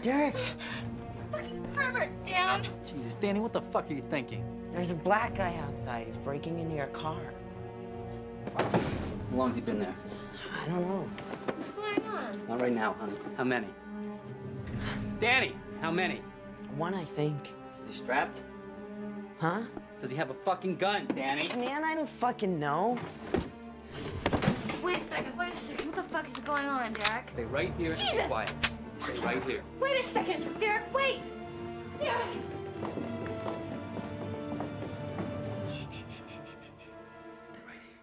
Derek. Fucking pervert, Dan. Jesus, Danny, what the fuck are you thinking? There's a black guy outside. He's breaking into your car. How long's he been there? I don't know. What's going on? Not right now, honey. How many? Danny, how many? One, I think. Is he strapped? Huh? Does he have a fucking gun, Danny? Man, I don't fucking know. Wait a second. What the fuck is going on, Derek? Stay right here and Jesus! be quiet. Stay right here. Wait a second. Derek, wait! Derek! Stay right here.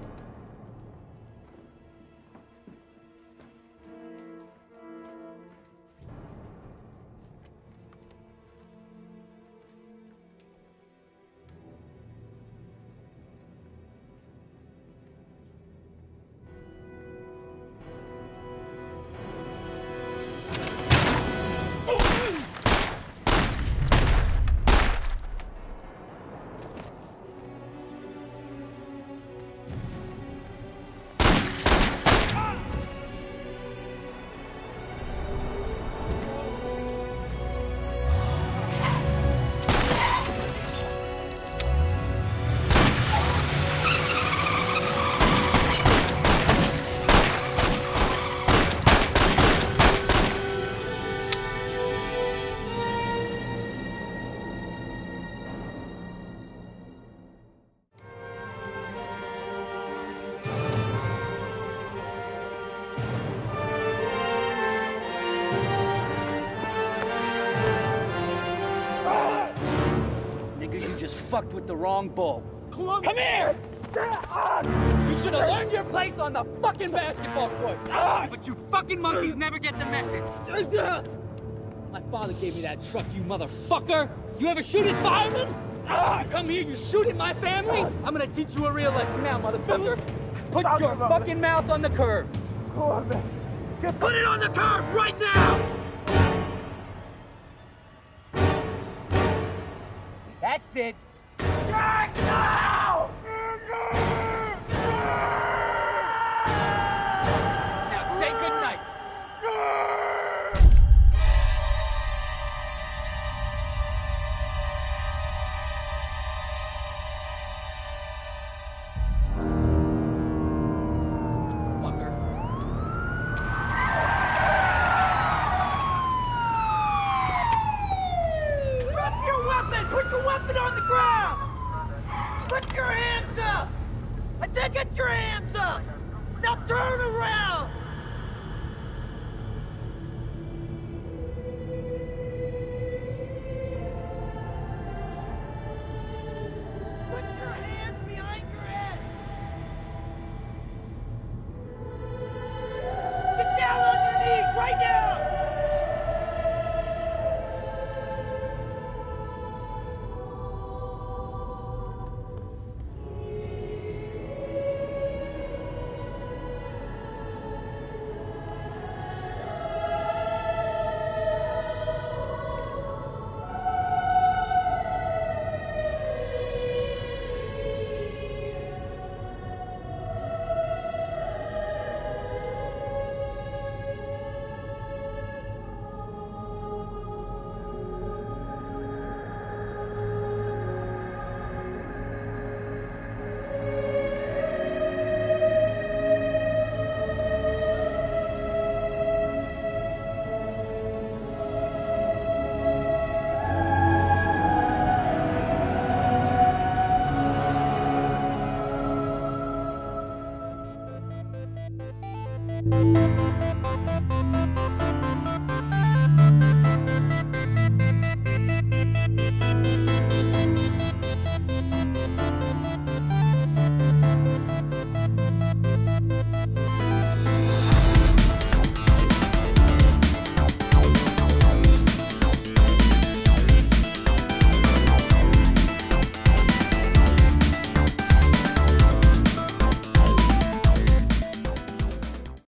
Fucked with the wrong bull. Come here! You should have learned your place on the fucking basketball court. But you fucking monkeys never get the message. My father gave me that truck, you motherfucker. You ever shoot at firemen? You come here, you shoot at my family? I'm gonna teach you a real lesson now, motherfucker. Put your fucking mouth on the curb. Come on, man. Put it on the curb right now! That's it. Jack, no! Now say goodnight. Fucker. Drop your weapon! Put your weapon on the ground! Put your hands up! I said get your hands up! Now turn around!